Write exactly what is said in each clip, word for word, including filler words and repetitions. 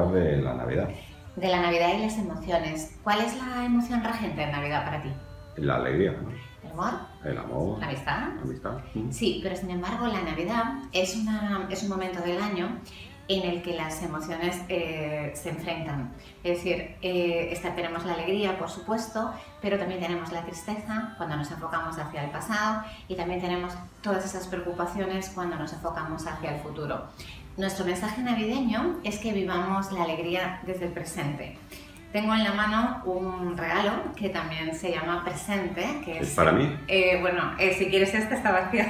hablar de la Navidad. De la Navidad y las emociones. ¿Cuál es la emoción regente en Navidad para ti? La alegría, ¿no? ¿El amor? El amor. ¿La amistad? La amistad. Sí, pero sin embargo la Navidad es, una, es un momento del año en el que las emociones eh, se enfrentan. Es decir, eh, esta, tenemos la alegría, por supuesto, pero también tenemos la tristeza cuando nos enfocamos hacia el pasado y también tenemos todas esas preocupaciones cuando nos enfocamos hacia el futuro. Nuestro mensaje navideño es que vivamos la alegría desde el presente. Tengo en la mano un regalo que también se llama presente. Que ¿Es, es para mí? Eh, bueno, eh, si quieres este está vacío,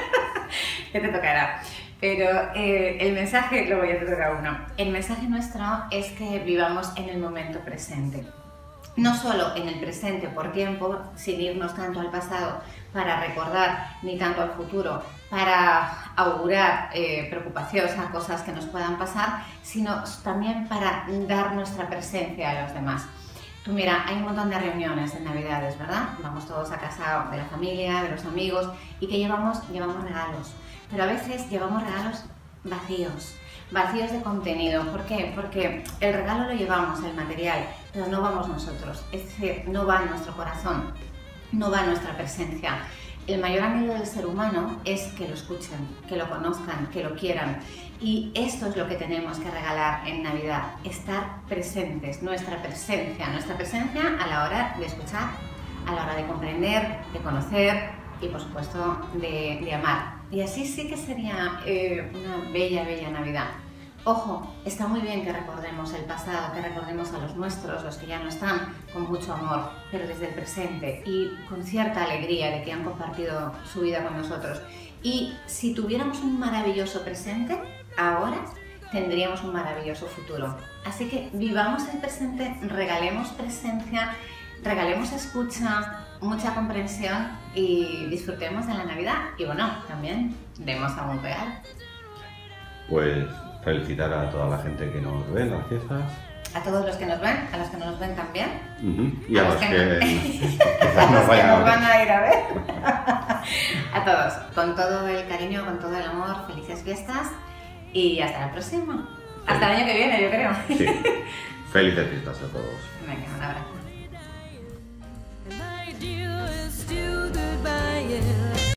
que te tocará. Pero eh, el mensaje, luego ya te toca uno. El mensaje nuestro es que vivamos en el momento presente. No solo en el presente por tiempo, sin irnos tanto al pasado para recordar, ni tanto al futuro para augurar eh, preocupaciones a cosas que nos puedan pasar, sino también para dar nuestra presencia a los demás. Tú mira, hay un montón de reuniones en Navidades, ¿verdad? Vamos todos a casa de la familia, de los amigos, y que llevamos, llevamos regalos. Pero a veces llevamos regalos vacíos, vacíos de contenido. ¿Por qué? Porque el regalo lo llevamos, el material, pero no vamos nosotros. Es decir, no va en nuestro corazón, no va en nuestra presencia. El mayor anhelo del ser humano es que lo escuchen, que lo conozcan, que lo quieran. Y esto es lo que tenemos que regalar en Navidad, estar presentes, nuestra presencia, nuestra presencia a la hora de escuchar, a la hora de comprender, de conocer y por supuesto de, de amar. Y así sí que sería eh, una bella, bella Navidad. Ojo, está muy bien que recordemos el pasado, que recordemos a los nuestros, los que ya no están, con mucho amor, pero desde el presente y con cierta alegría de que han compartido su vida con nosotros. Y si tuviéramos un maravilloso presente, ahora tendríamos un maravilloso futuro. Así que vivamos el presente, regalemos presencia, regalemos escucha, mucha comprensión y disfrutemos de la Navidad. Y bueno, también demos algún regalo. Pues felicitar a toda la gente que nos ve en las fiestas. A todos los que nos ven, a los que no nos ven también. Uh-huh. Y a, a los, los que, que quizás nos, vayan que nos van a ir a ver. A todos, con todo el cariño, con todo el amor, felices fiestas y hasta la próxima. Hasta el año que viene, yo creo. Sí. Felices fiestas a todos. Venga, un abrazo.